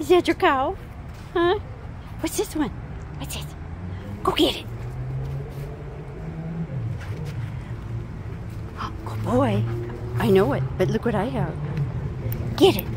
Is that your cow? Huh? What's this one? What's this? Go get it. Oh, good boy. I know it, but look what I have. Get it.